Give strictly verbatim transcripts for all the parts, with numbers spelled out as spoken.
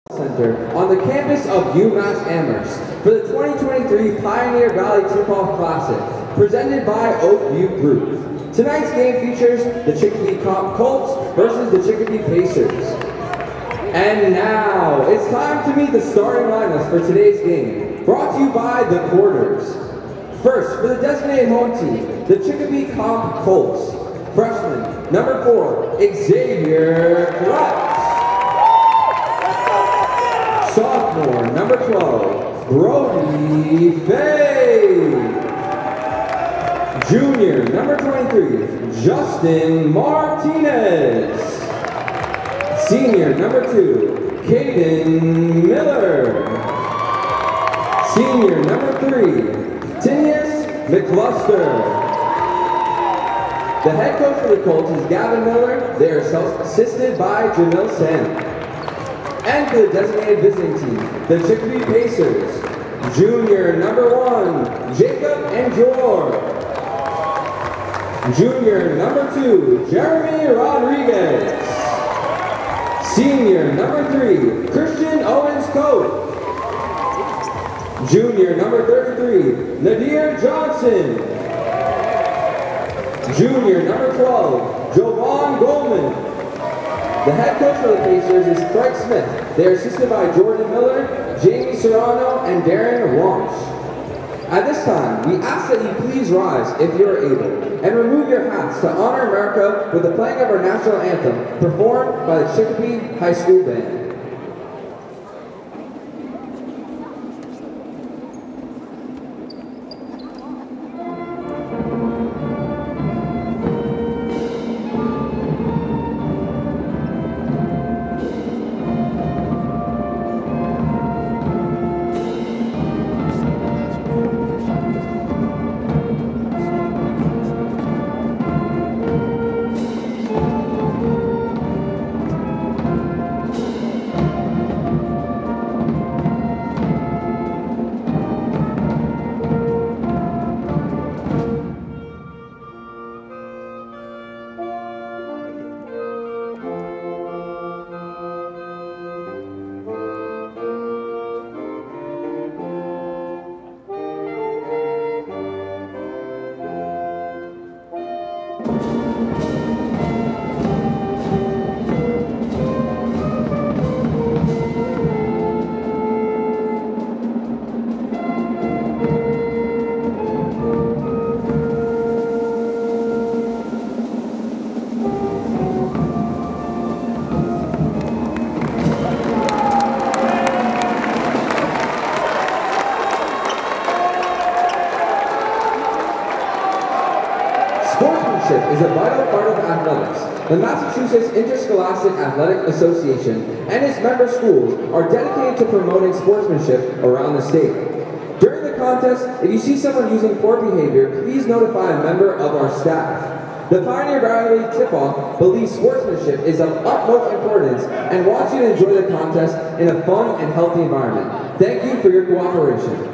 Center on the campus of UMass Amherst for the twenty twenty-three Pioneer Valley Tip-Off Classic, presented by Oakview Group. Tonight's game features the Chicopee Colts versus the Chicopee Pacers. And now, it's time to meet the starting lineups for today's game, brought to you by The Quarters. First, for the designated home team, the Chicopee Comp Colts. Freshman, number four, Xavier Klutz. Sophomore, number twelve, Brody Fay. Junior, number twenty-three, Justin Martinez. Senior, number two, Caden Miller. Senior, number three, Tinius McCluster. The head coach for the Colts is Gavin Miller. They are assisted by Jamil Sam. And for the designated visiting team, the Chicopee Pacers, junior number one, Jacob Endure. Junior number two, Jeremy Rodriguez. Senior number three, Christian Owens Cope. Junior number thirty-three, Nadir Johnson. Junior number twelve, Jovan Goldman. The head coach for the Pacers is Craig Smith. They are assisted by Jordan Miller, Jamie Serrano, and Darren Walsh. At this time, we ask that you please rise, if you are able, and remove your hats to honor America with the playing of our national anthem, performed by the Chicopee High School Band. Is a vital part of athletics. The Massachusetts Interscholastic Athletic Association and its member schools are dedicated to promoting sportsmanship around the state. During the contest, if you see someone using poor behavior, please notify a member of our staff. The Pioneer Valley Tip-Off believes sportsmanship is of utmost importance and wants you to enjoy the contest in a fun and healthy environment. Thank you for your cooperation.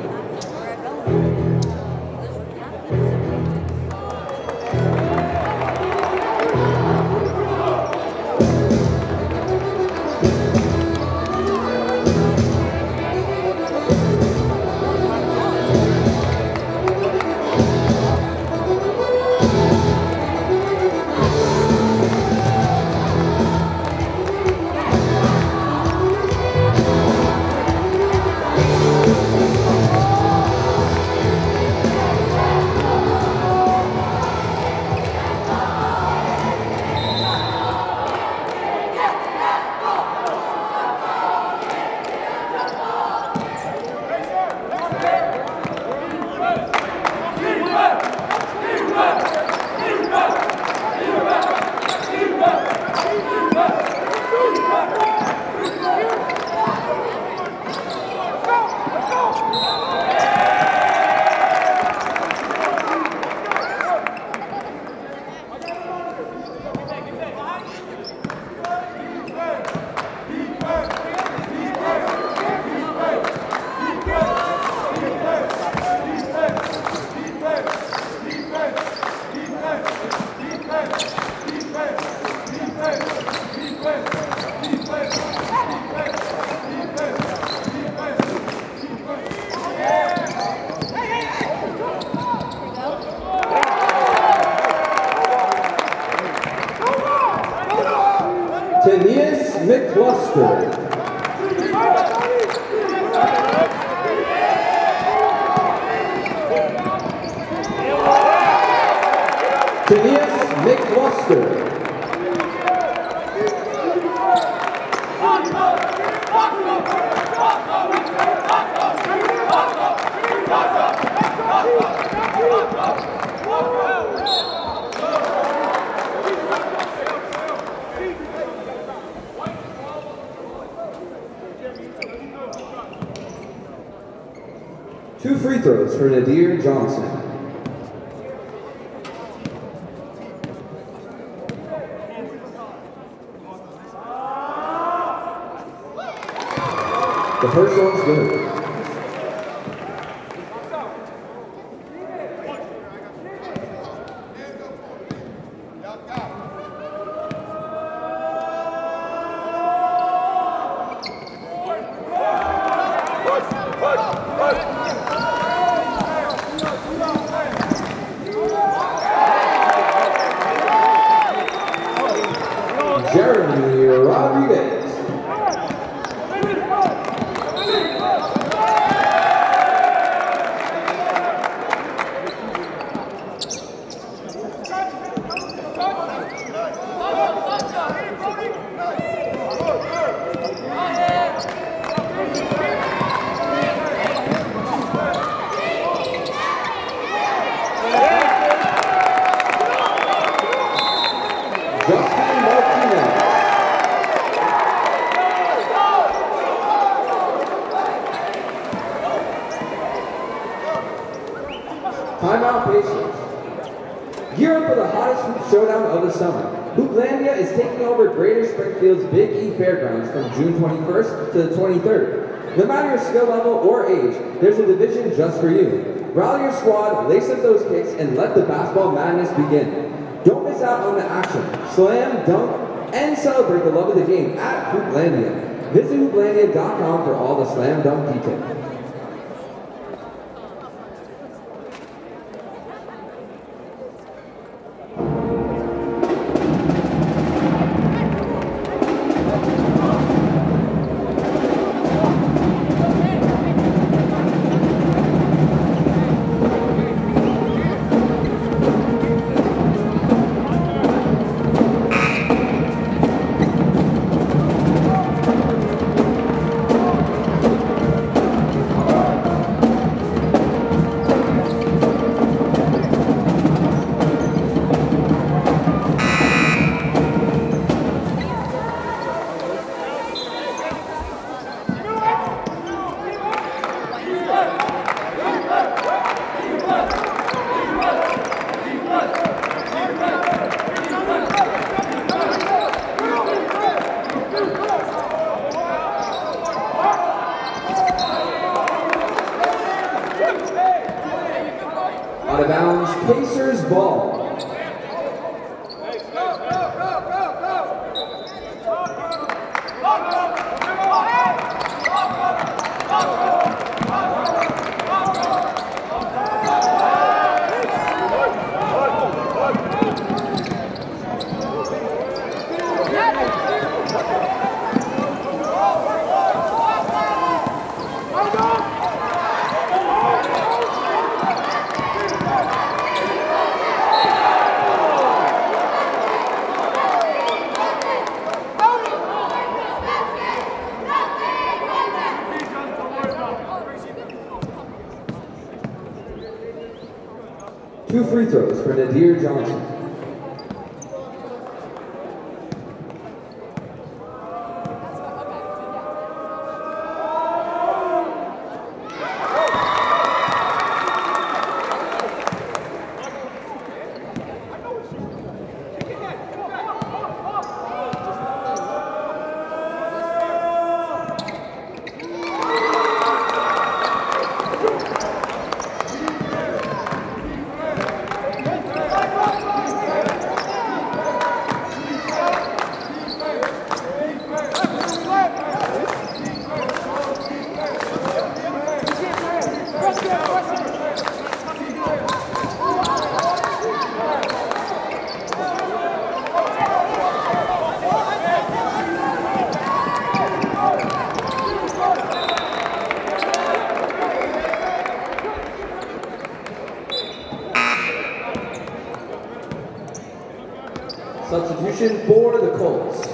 McCluster. Tanias McCluster. Two free throws for Nadir Johnson. The first one's good. Jeremy Rodriguez. Justin Martinez. Timeout Pacers. Gear up for the hottest hoop showdown of the summer. Hooplandia is taking over Greater Springfield's Big E Fairgrounds from June twenty-first to the twenty-third. No matter your skill level or age, there's a division just for you. Rally your squad, lace up those kicks, and let the basketball madness begin. Don't miss out on the action. Slam, dunk, and celebrate the love of the game at Hooplandia. Visit hooplandia dot com for all the slam dunk details. Out of bounds, Pacers ball. Two free throws for Nadir Johnson. Substitution for the Colts.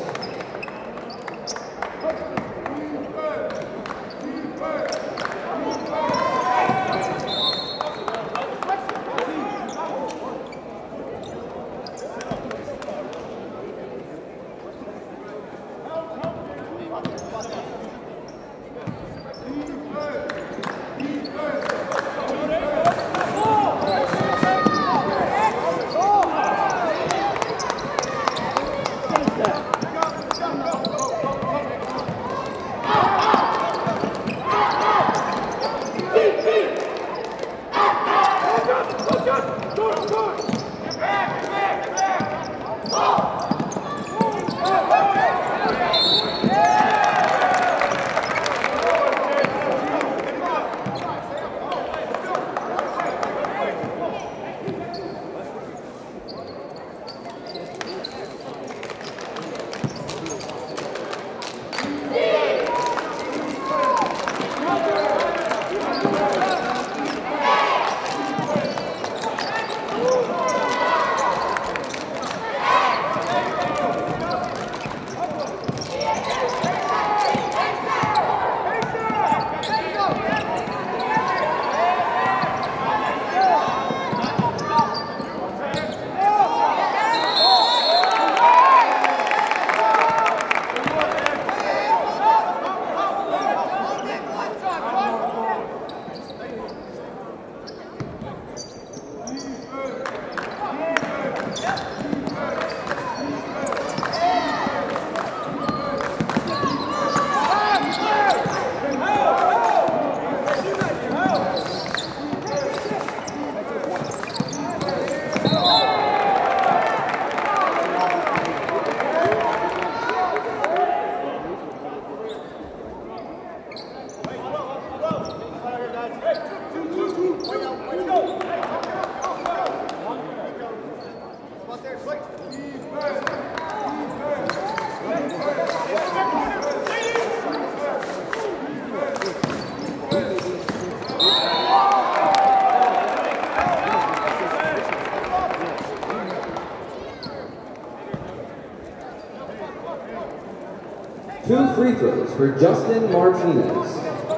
Two free throws for Justin Martinez.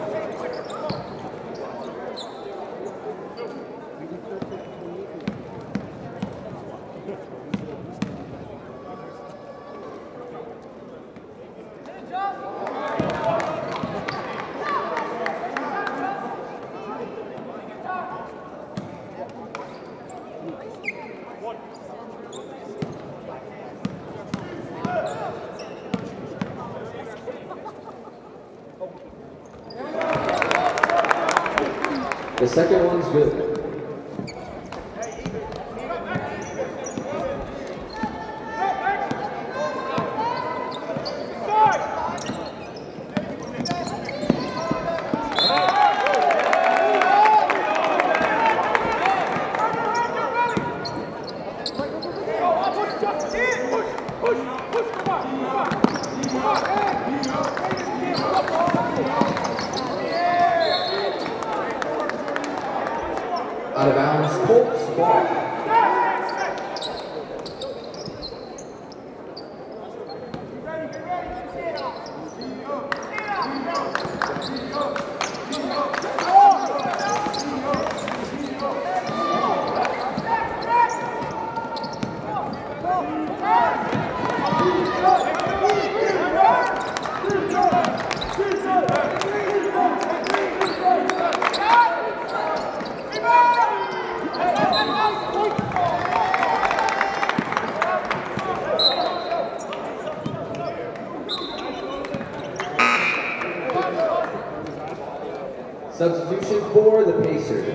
The second one's good. Out of bounds, Colts ball. Substitution for the Pacers.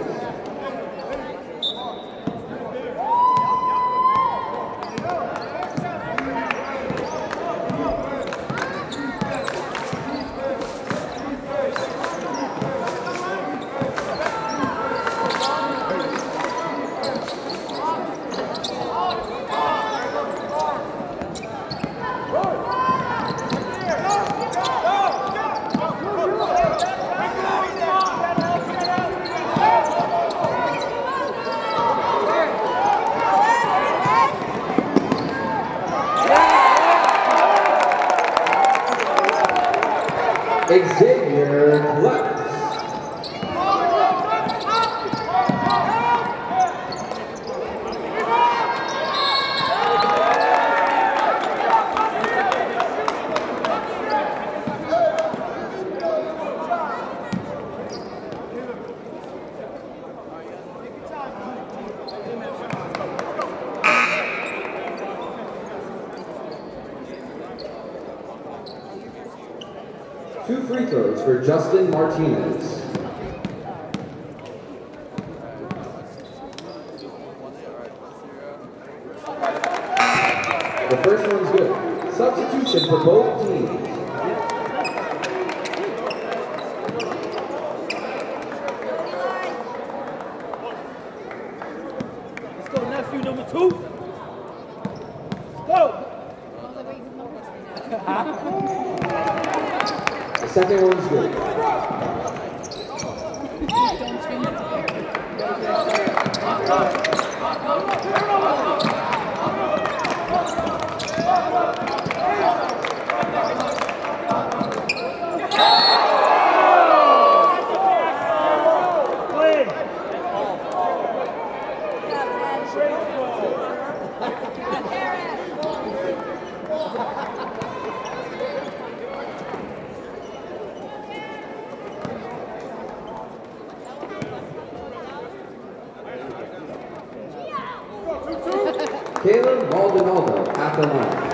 Xavier Kleps. Two free throws for Justin Martinez. The first one's good. Substitution for both teams. Let's go, nephew number two. Go! The second one's good. Caleb Maldonado at the line.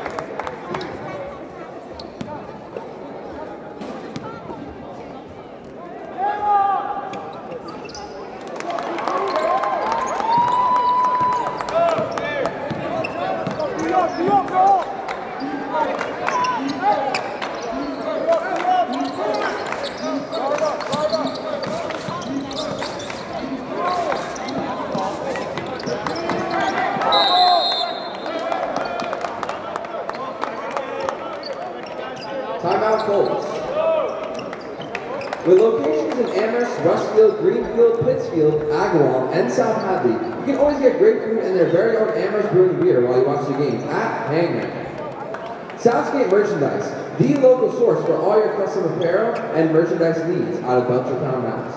Timeout Colts. With locations in Amherst, Westfield, Greenfield, Pittsfield, Agawam, and South Hadley, you can always get great food and their very own Amherst Brewing beer while you watch the game at Hangman. Southgate Merchandise, the local source for all your custom apparel and merchandise needs out of Belchertown, Mass.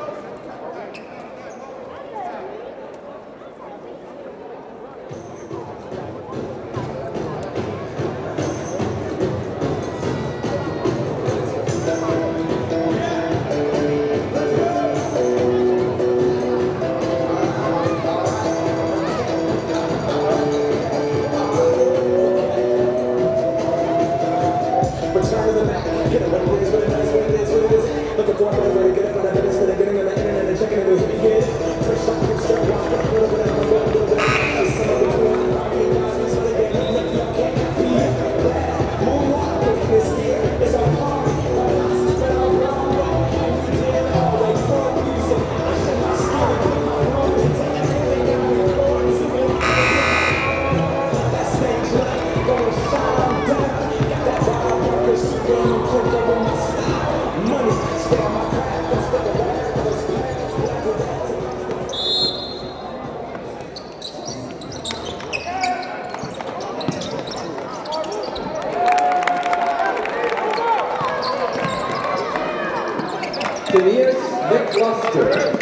Phineas McCluster.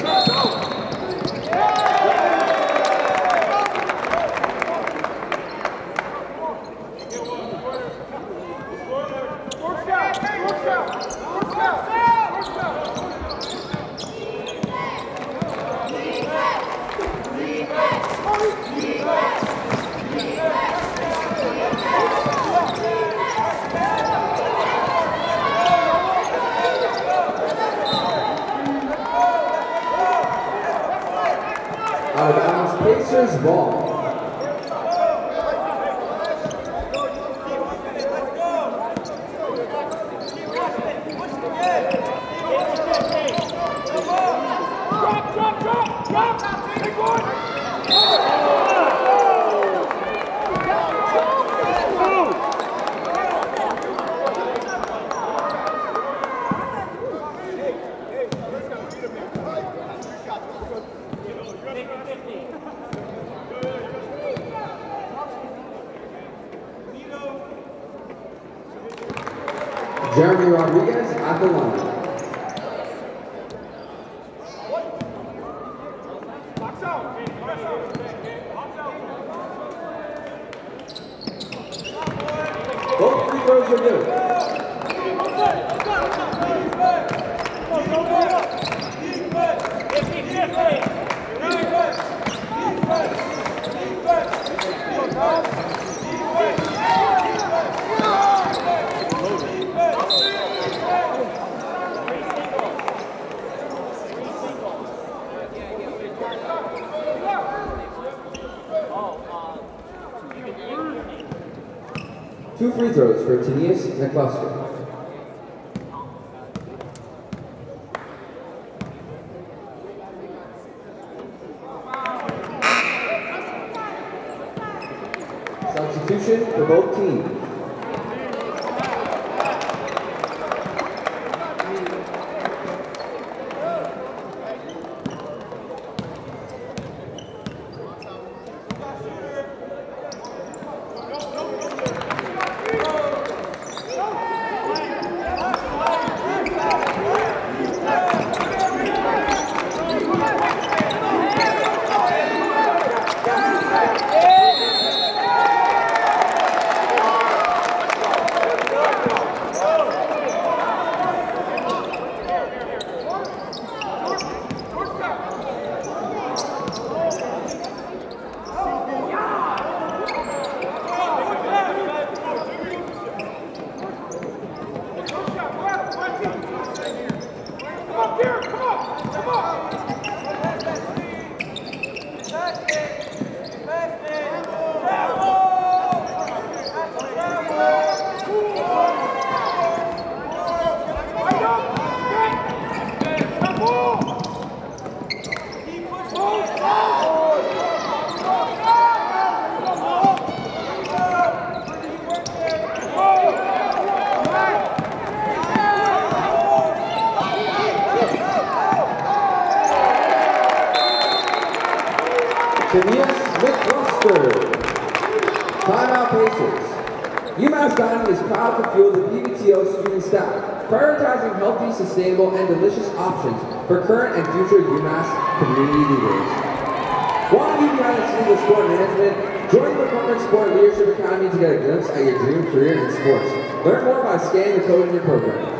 Out of bounds, Pacers ball. Drop, drop, drop, drop! Big one! Jeremy Rodriguez at the line. Both free throws are good. Two free throws for Tenius McCluster. Substitution for both teams. Tenius McCluster. Timeout Pacers. UMass Dining is proud to fuel the P B T O student staff, prioritizing healthy, sustainable, and delicious options for current and future UMass community leaders. Want to be behind the scenes of sport management? Join the McCormick Sport Leadership Academy to get a glimpse at your dream career in sports. Learn more by scanning the code in your program.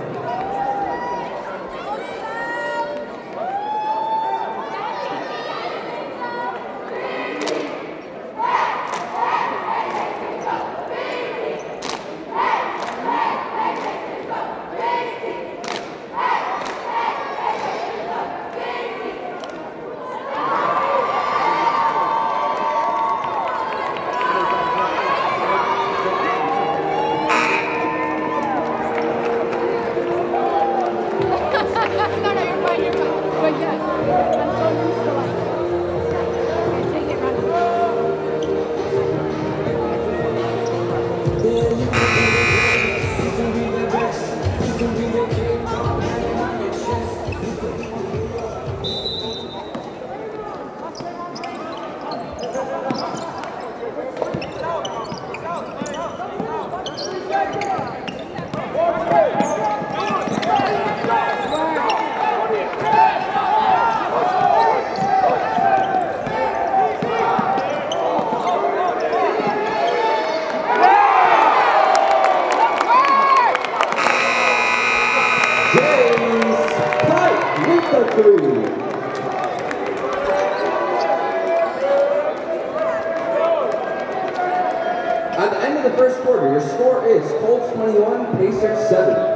At the end of the first quarter, your score is Colts twenty-one, Pacers seven.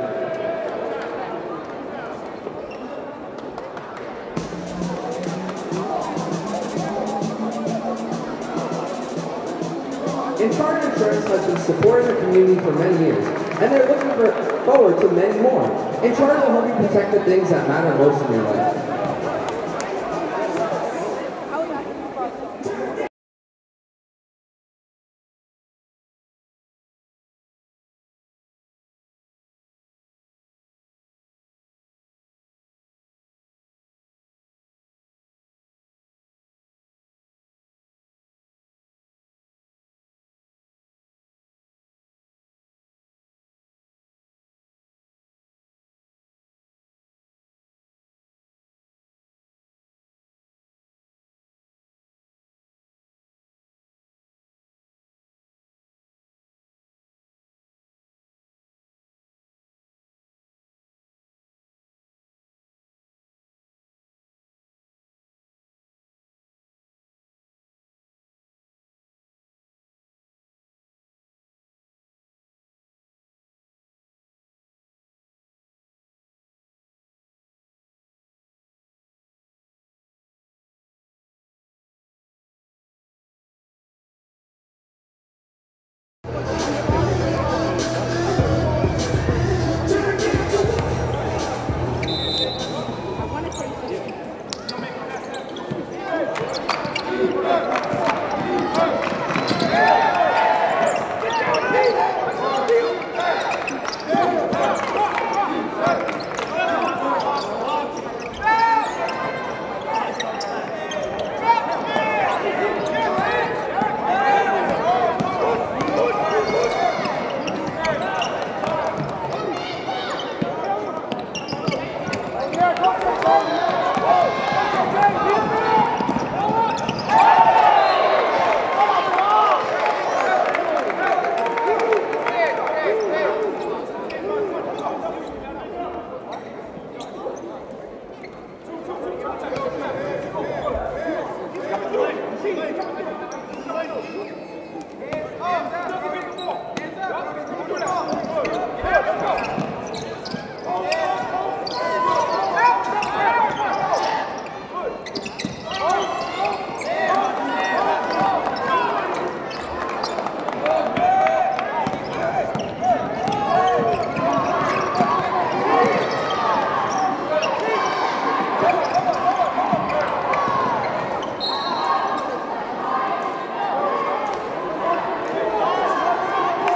Encharted Insurance has been supporting the community for many years, and they're looking for, forward to many more. Encharted will help you protect the things that matter most in your life.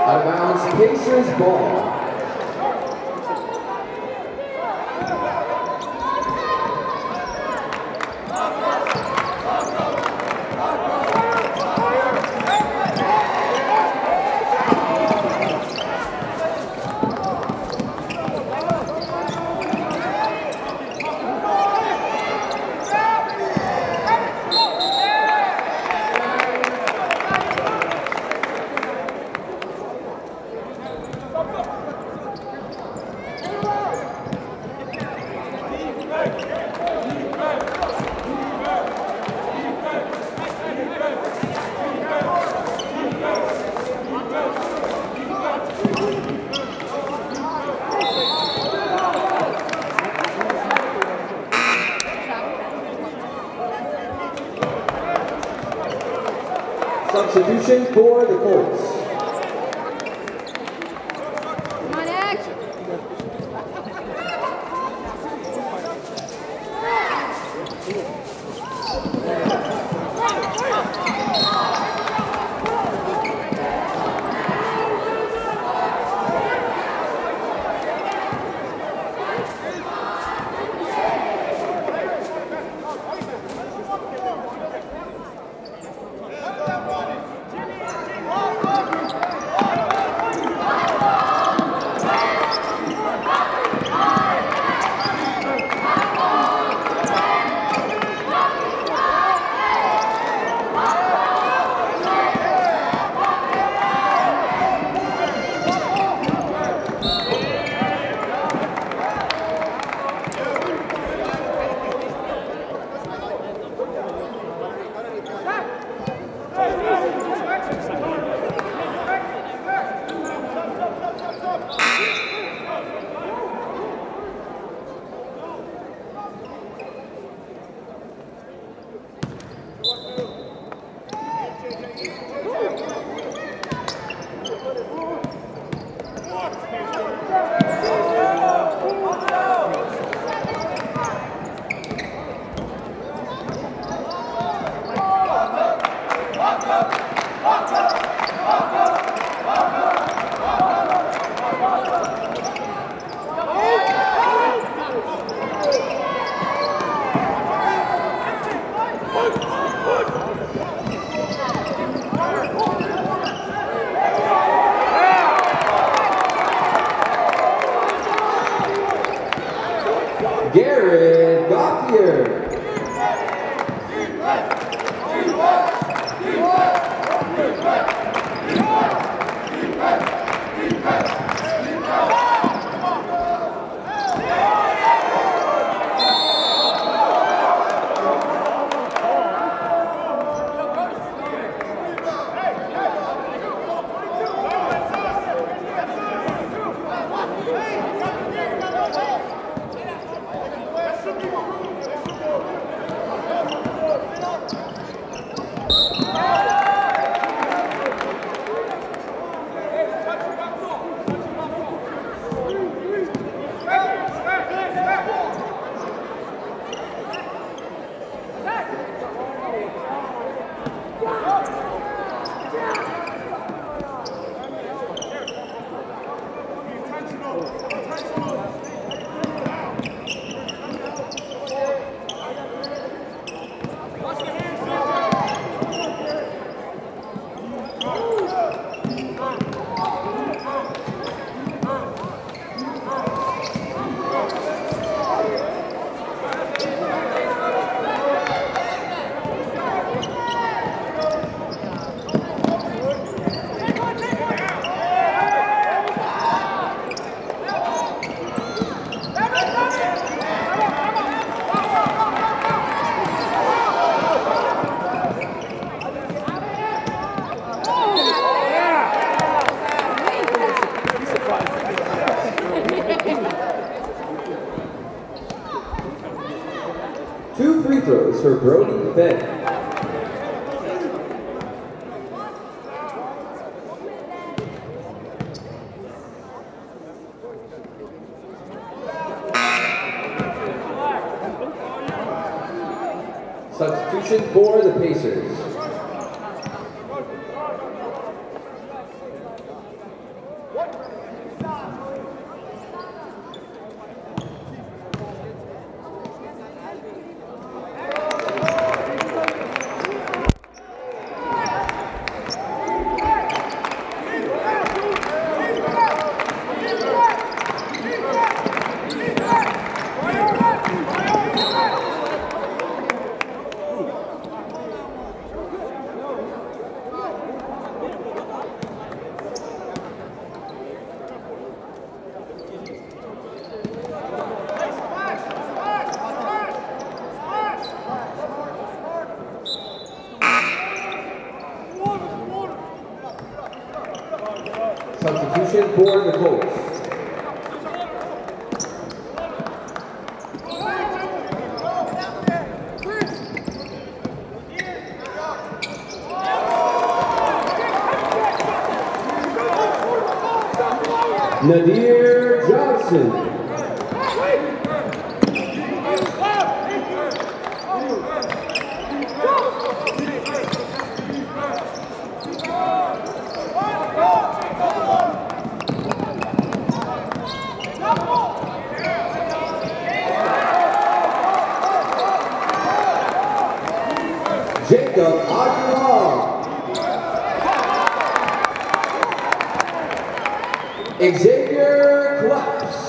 Out of bounds, Pacers ball. Substitution for the Colts. Come on, action. Garrett Gauthier. Two free throws for Brody Finn. Substitution for the Pacers. Substitution for the Colts. Nadir Johnson. Jacob Aguilar. Xavier Claps.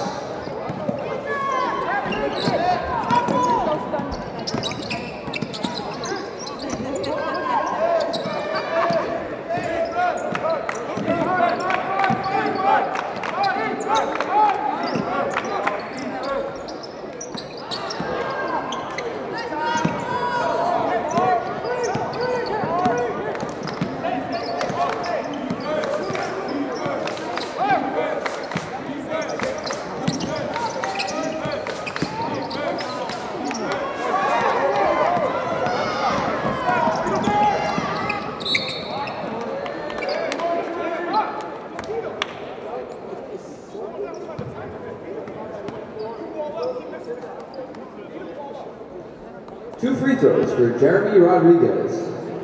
Two free throws for Jeremy Rodriguez.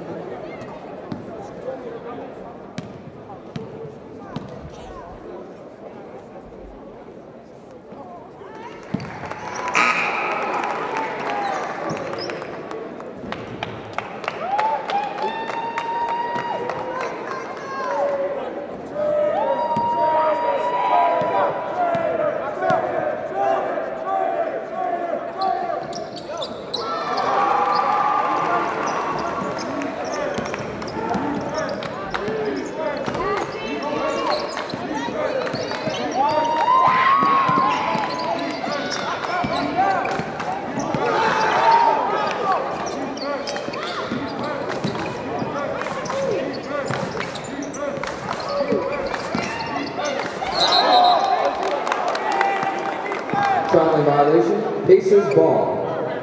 Traveling violation, Pacers ball.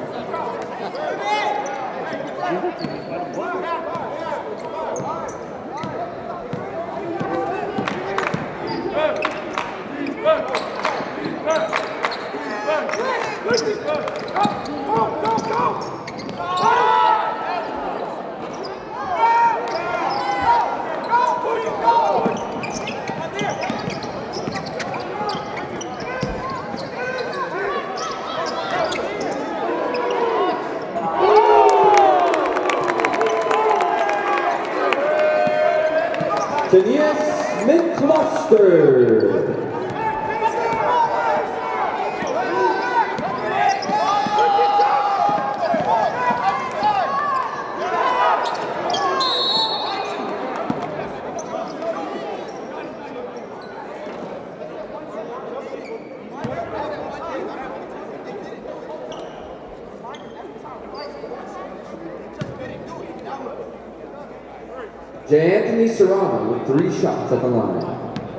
Tanias McCluster. J. Anthony Serrano with three shots at the line.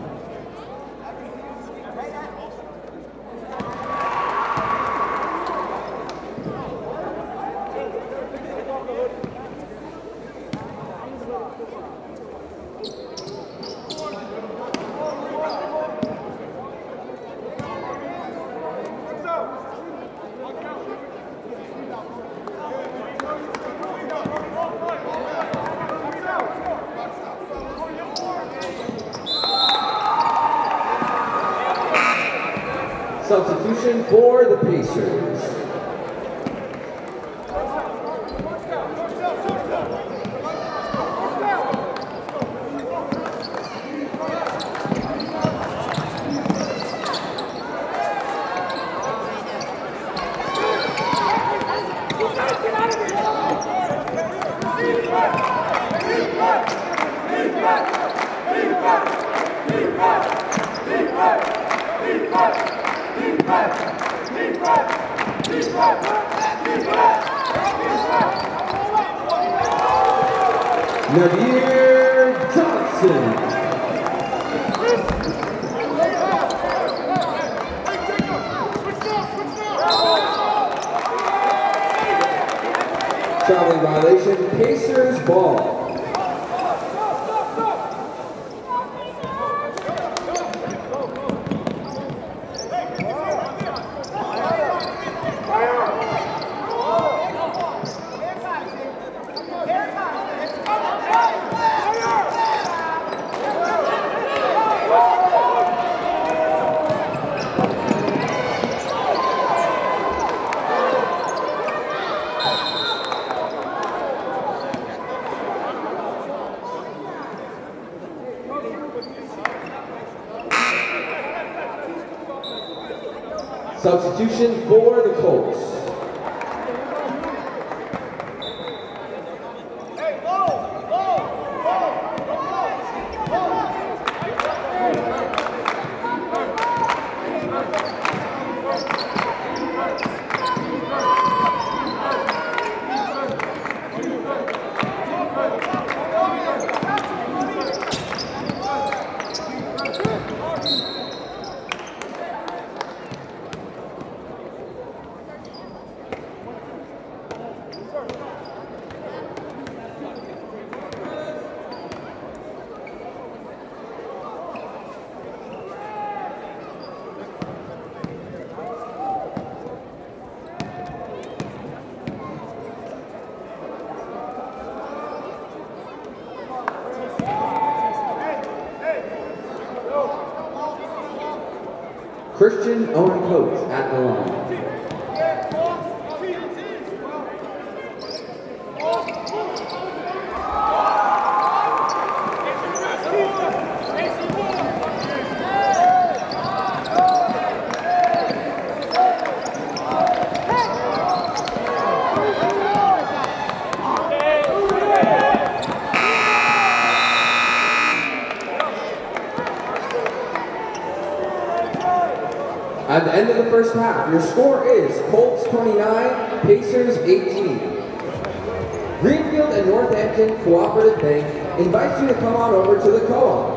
Substitution for the Pacers. Nadir Johnson. Flag violation, Pacers ball. Substitution for the Colts. Christian Owen Coates at the line. At the end of the first half, your score is Colts twenty-nine, Pacers eighteen. Greenfield and Northampton Cooperative Bank invites you to come on over to the co-op.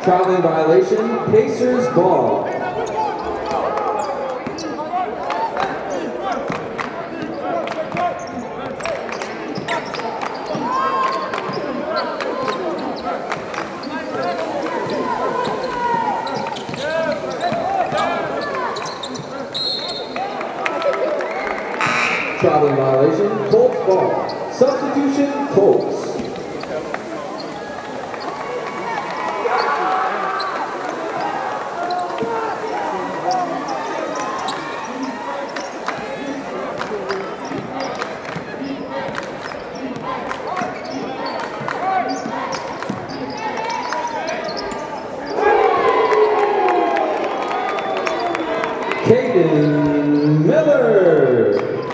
Traveling violation, Pacers ball. Traveling violation, Colts ball. Substitution, Colts. Caden Miller.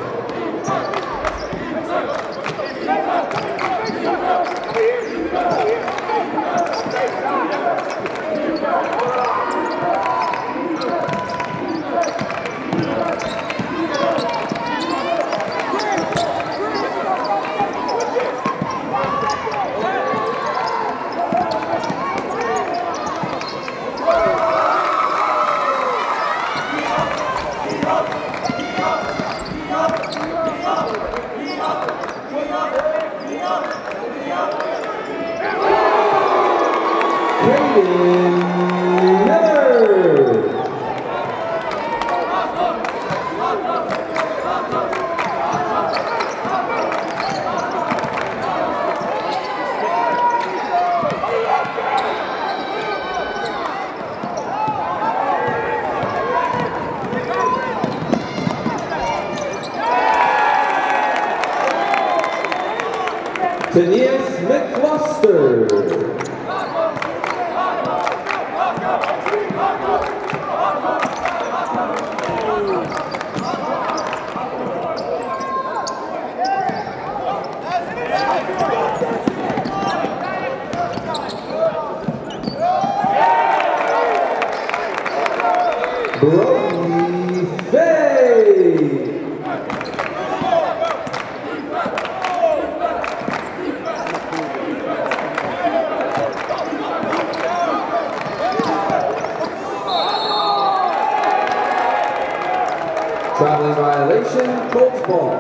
Tanias McCluster. Brody Faye. Traveling violation, Colts ball.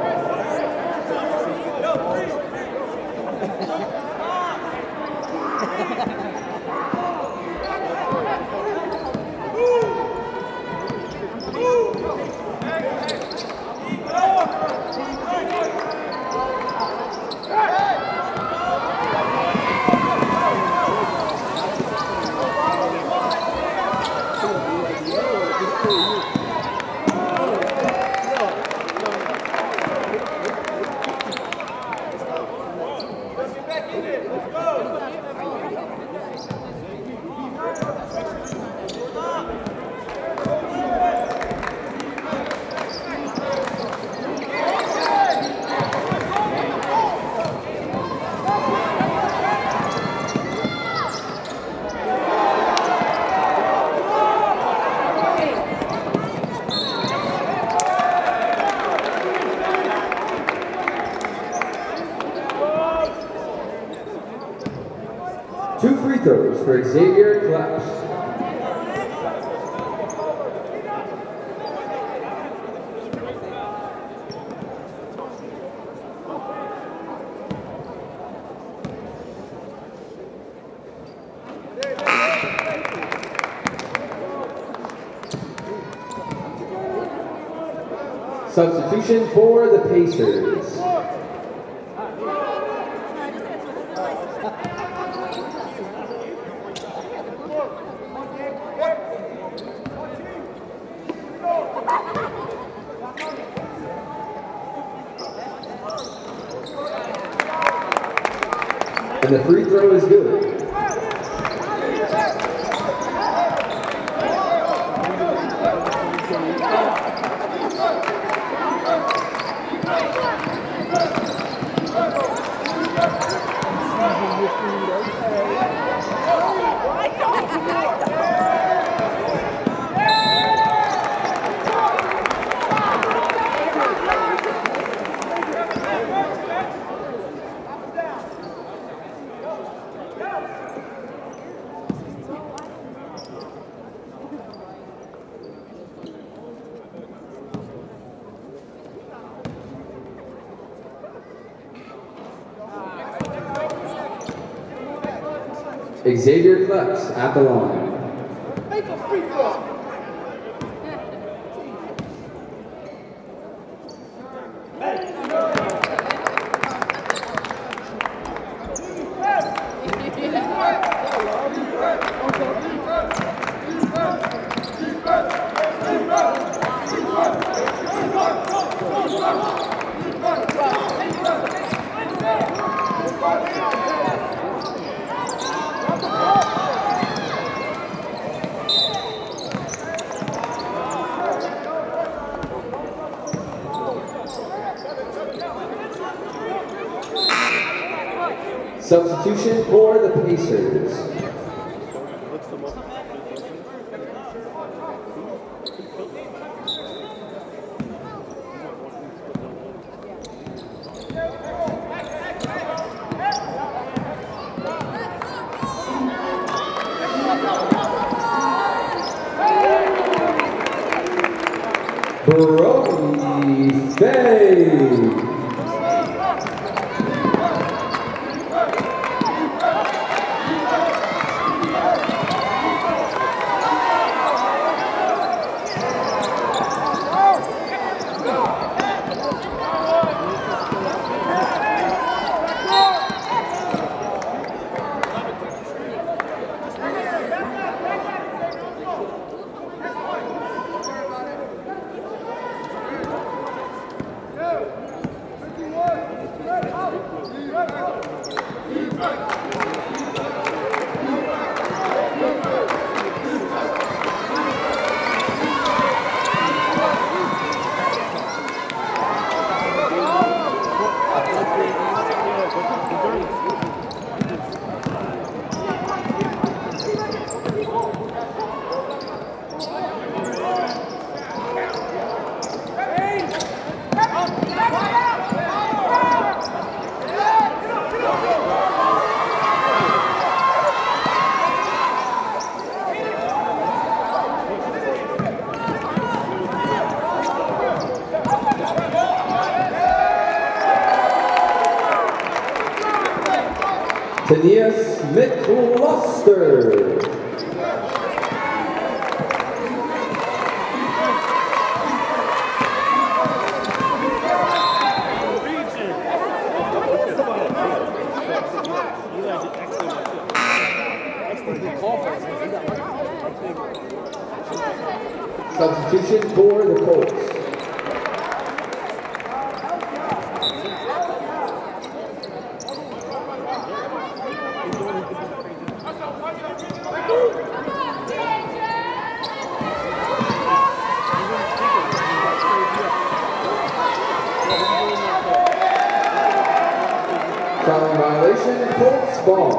Two free throws for Xavier Klaus. Substitution for the Pacers. And the free throw is good. Xavier Kleps at the line. Make a free throw. Substitution for the Pacers. Brody Faye. Tania Smith-Luster. Substitution for the Colts. Fouling violation, Colts ball.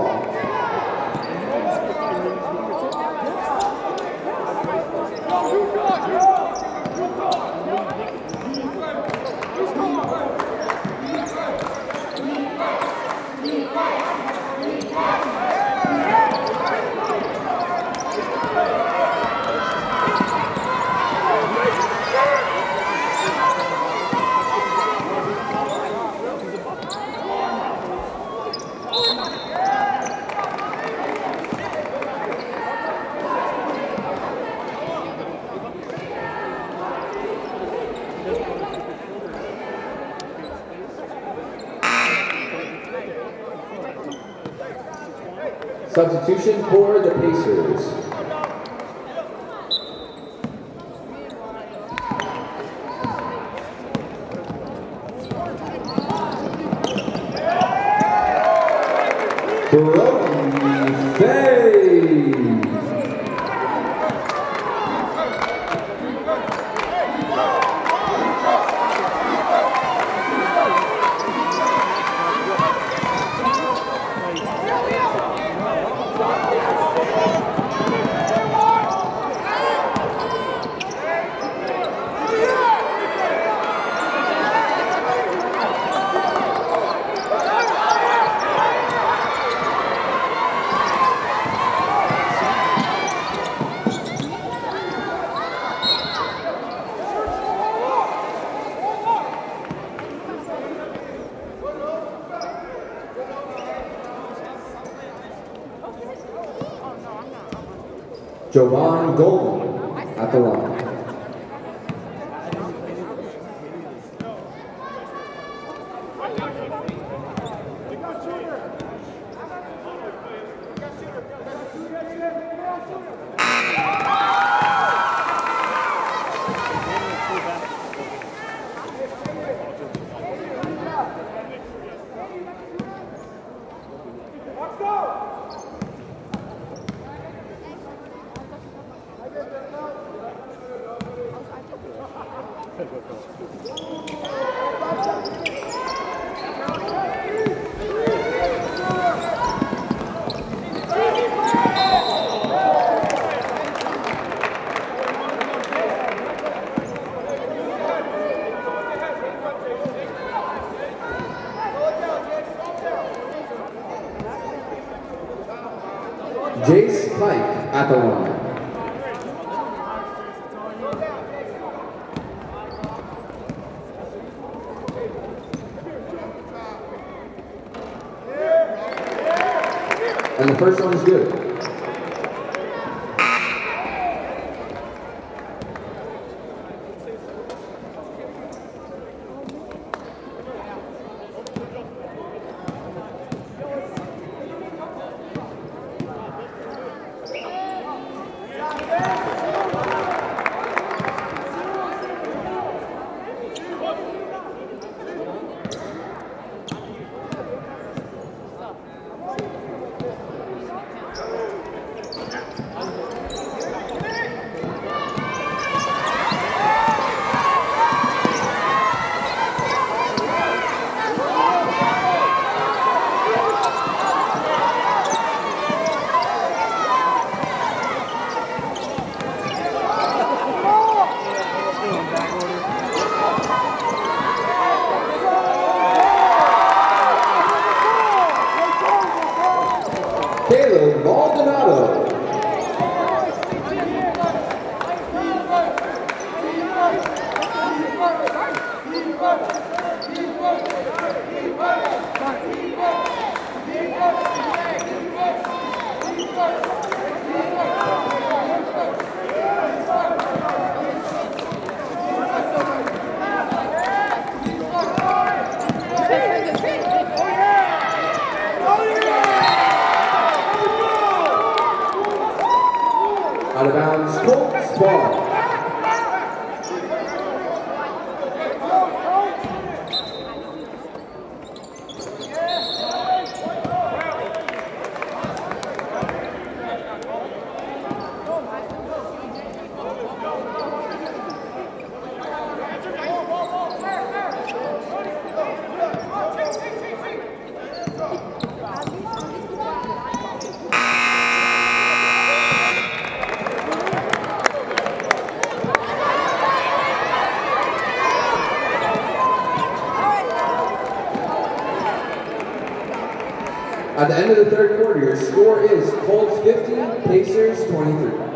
Substitution for the Pacers. Brody Faye. Jovan Goldman at the line. Jace Pike at the line. And the first one is good. Caleb Maldonado. Out of bounds, Colts ball. At the end of the third quarter, your score is Colts fifty, Pacers twenty-three.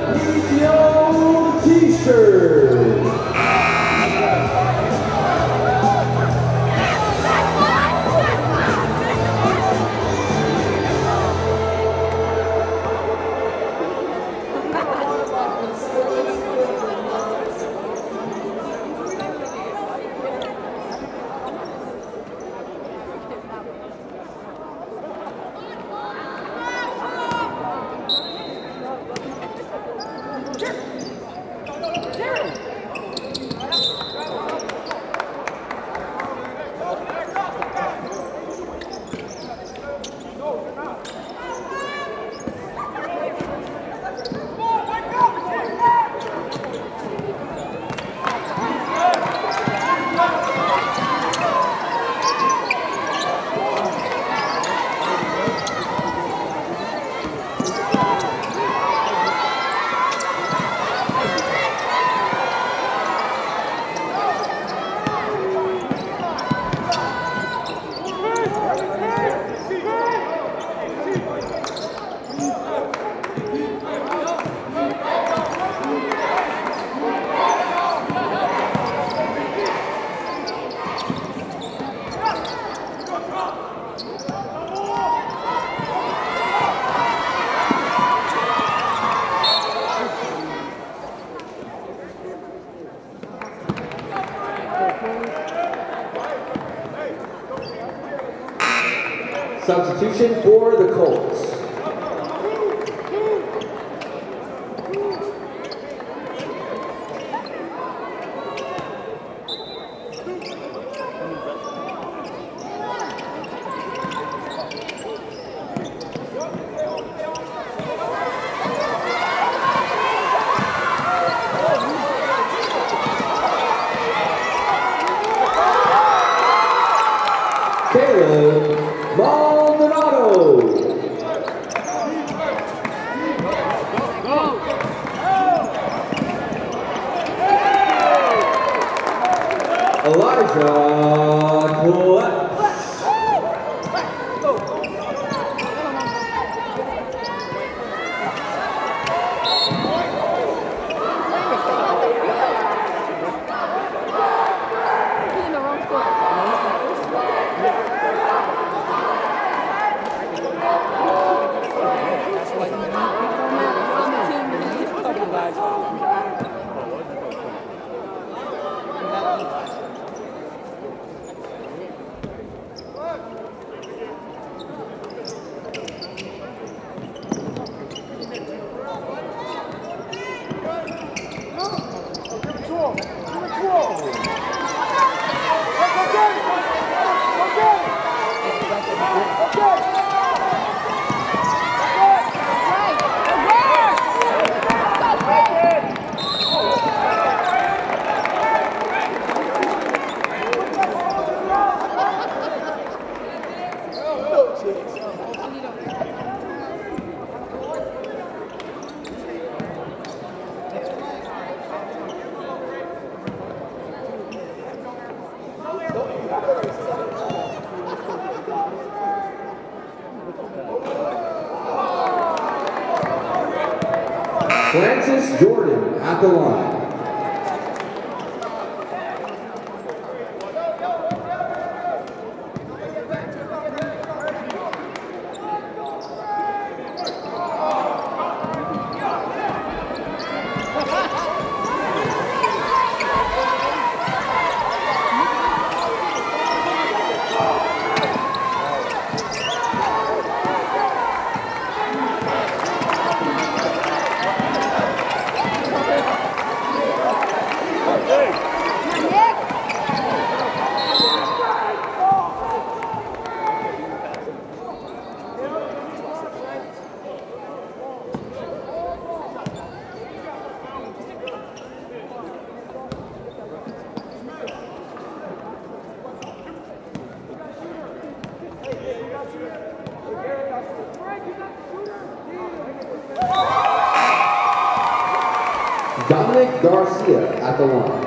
P T O t-shirt. Substitution for the Colts. Caleb Maldonado. Elijah Colette. Francis Jordan at the line. Dominic Garcia at the line.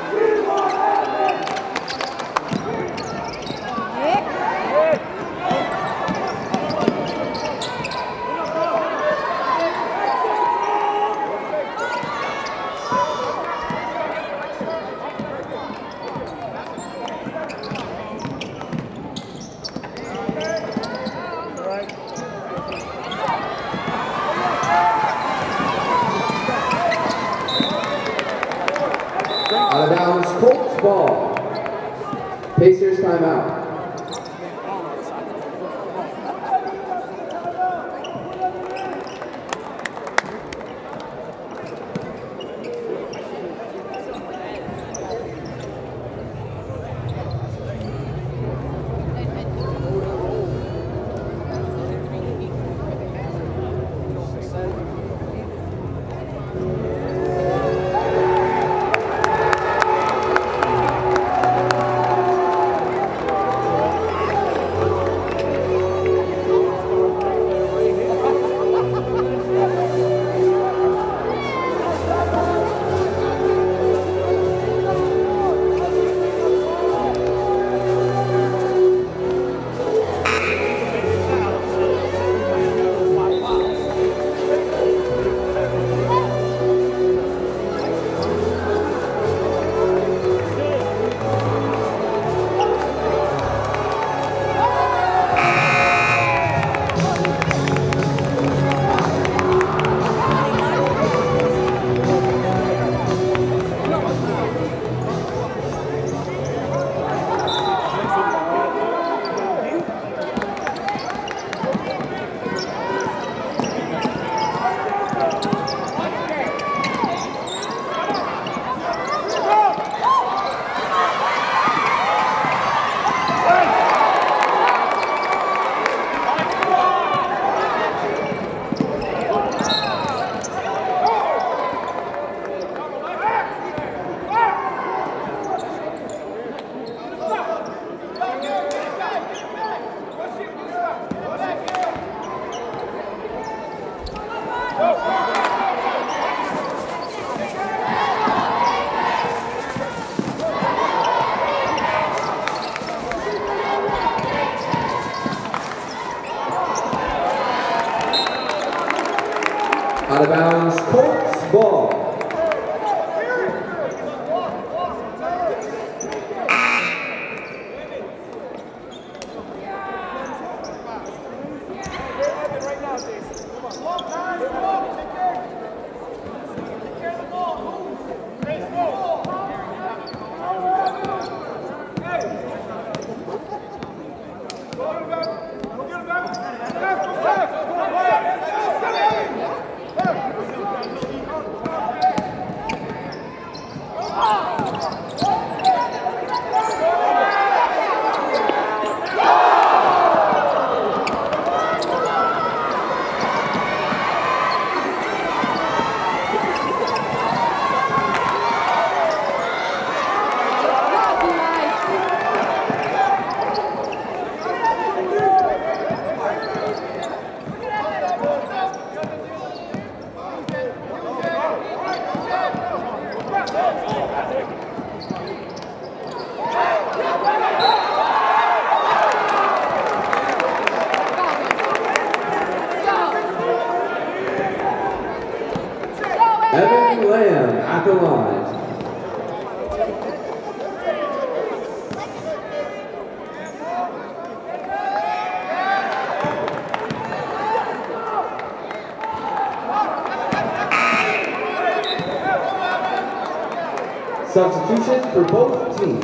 Nick? Out of bounds, Colts ball. Pacers timeout. Out of bounds, Colts ball. Evan Lamb at the line. Substitution for both teams.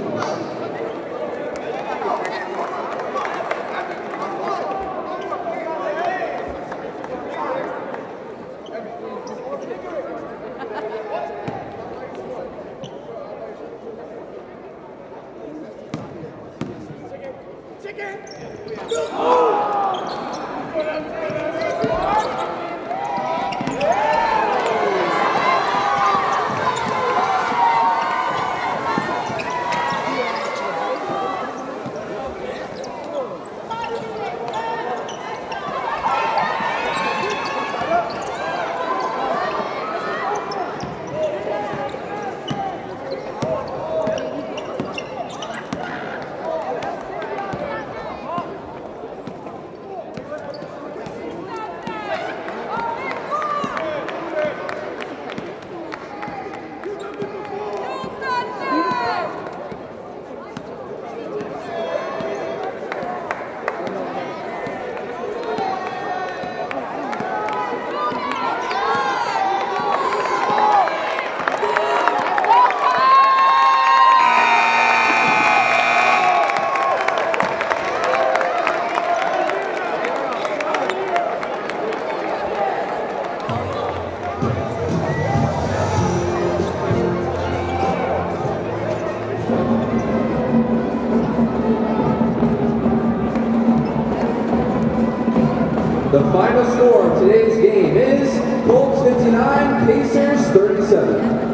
The final score of today's game is Colts fifty-nine, Pacers thirty-seven.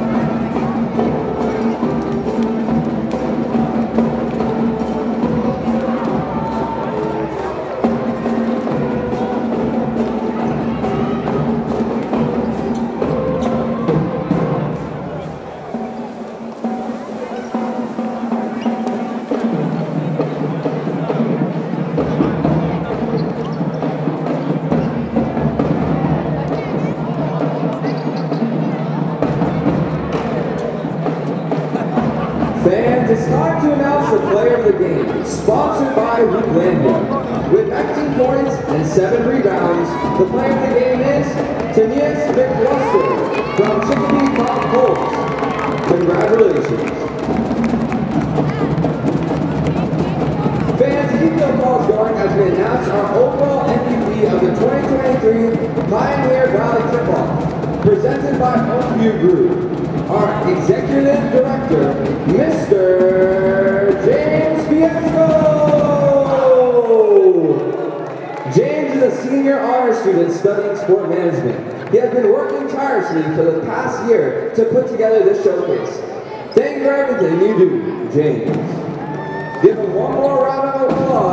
Fans, it's time to announce the player of the game, sponsored by Hooplandia. With nineteen points and seven rebounds, the player of the game is Tanias McCluster from Chicopee Cop Colts. Congratulations. Fans, keep the applause going as we announce our overall M V P of the twenty twenty-three Pioneer Valley Tip-Off, presented by Oakview Group. Our Executive Director, Mister James Fiesco! James is a senior honor student studying sport management. He has been working tirelessly for the past year to put together this showcase. Thank you for everything you do, James. Give him one more round of